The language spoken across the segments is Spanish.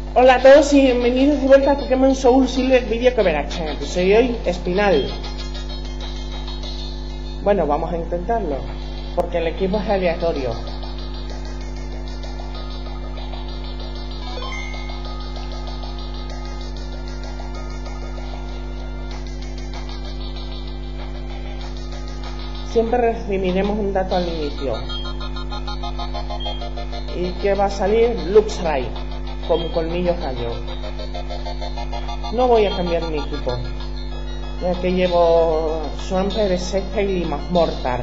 Hola a todos y bienvenidos de vuelta a Pokémon Soul Silver Video Coverage. Soy hoy Espinal. Bueno, vamos a intentarlo, porque el equipo es aleatorio. Siempre recibiremos un dato al inicio. ¿Y qué va a salir? Luxray, con colmillos rayo. No voy a cambiar mi equipo, ya que llevo Swampert, Sceptile y Magmortar.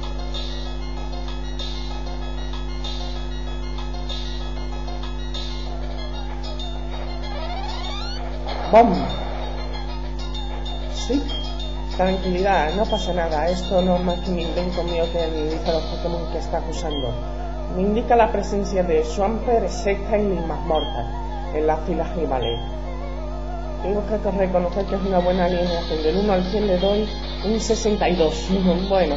¡Bom! Sí, tranquilidad, no pasa nada. Esto no es más que un invento mío que analiza los Pokémon que está usando. Me indica la presencia de Swampert, Sceptile y Magmortar en las filas rivales. Tengo que reconocer que es una buena alineación. Del 1 al 100 le doy un 62. Bueno,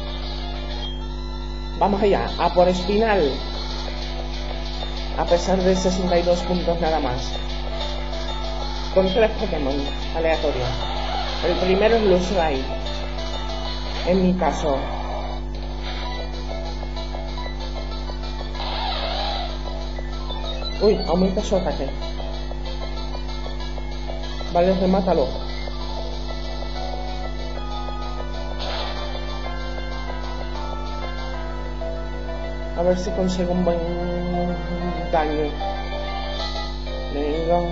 vamos allá, a por Espinal. A pesar de 62 puntos nada más. Con 3 Pokémon aleatorios. El primero es Luxray, en mi caso. Uy, aumenta su ataque. Vale, remátalo. A ver si consigo un buen daño. Venga.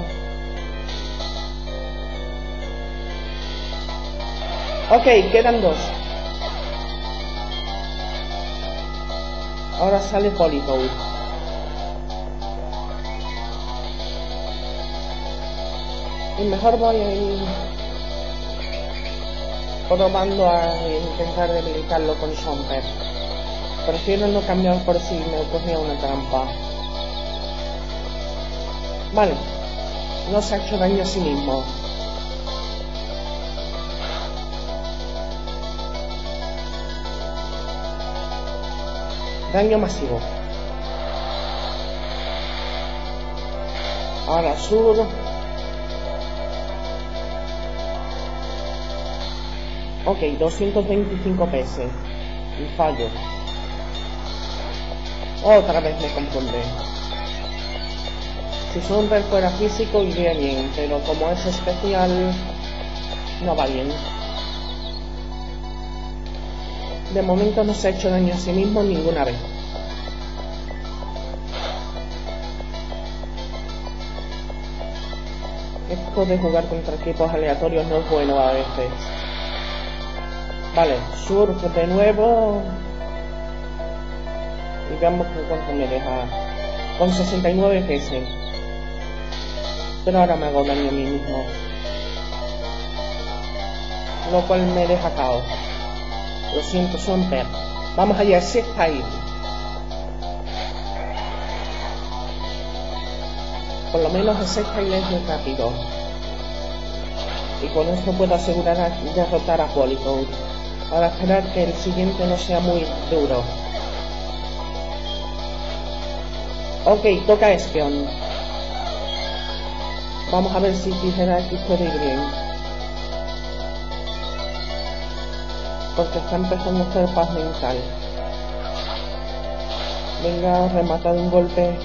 Ok, quedan 2. Ahora sale Politoed. Y mejor voy a ir probando a intentar debilitarlo con Swampert. Prefiero no cambiar por si me ocurría una trampa. Vale, no se ha hecho daño a sí mismo. Daño masivo. Ahora Sur. Ok, 225 PS. Y fallo. Otra vez me confundí. Si Swampert fuera físico iría bien, pero como es especial, no va bien. De momento no se ha hecho daño a sí mismo ninguna vez. Esto de jugar contra equipos aleatorios no es bueno a veces. Vale, Surf de nuevo. Y veamos cuánto me deja. Con 69 PS. Pero ahora me hago daño a mí mismo. Lo cual me deja caos. Lo siento, Swampert. Vamos allá, Sceptile. Por lo menos el Sceptile es muy rápido. Y con esto puedo asegurar a derrotar a Politoed. Para esperar que el siguiente no sea muy duro. Ok, toca Espion. Vamos a ver si Tijera aquí puede ir bien. Porque está empezando a hacer paz mental. Venga, remata de un golpe.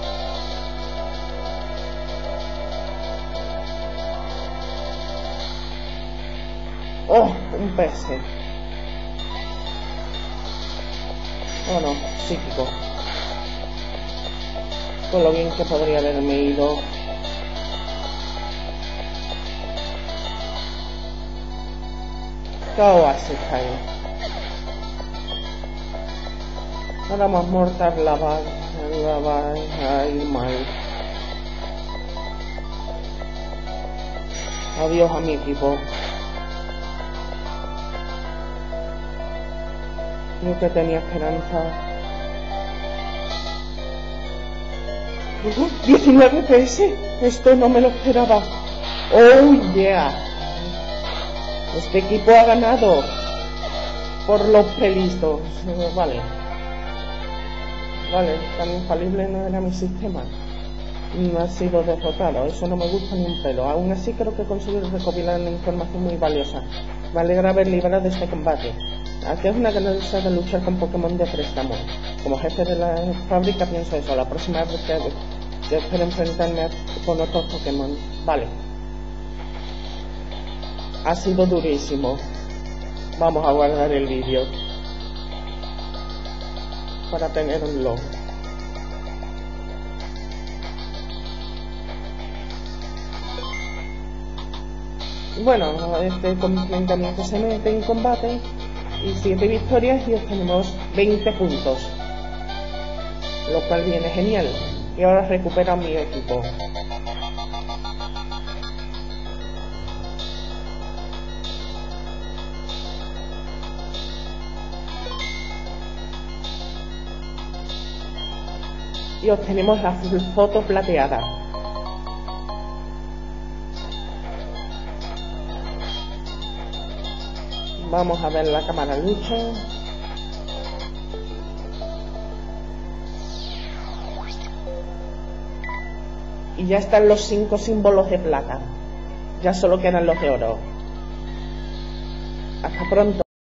Oh, un PS. Oh no, psíquico. Con lo bien que podría haberme ido. KO a Sceptile. Ahora Magmortar la va a ir mal. Adiós a mi equipo. Yo que tenía esperanza. 19 PS. Esto no me lo esperaba. Oh yeah. Este equipo ha ganado. Por los pelistos. Vale. Vale, tan infalible no era mi sistema. ha sido derrotado. Eso no me gusta ni un pelo. Aún así creo que consigo recopilar una información muy valiosa. Me alegra haber librado de este combate. Aquí es una ganancia de luchar con Pokémon de préstamo. Como jefe de la fábrica pienso eso. La próxima vez que espero enfrentarme con otros Pokémon. Vale. Ha sido durísimo. Vamos a guardar el vídeo para tener un log. Bueno, este enfrentamiento se mete en combate y 7 victorias y obtenemos 20 puntos, lo cual viene genial. Y ahora recupero a mi equipo. Y obtenemos la foto plateada. Vamos a ver la cámara lucha. Y ya están los 5 símbolos de plata. Ya solo quedan los de oro. Hasta pronto.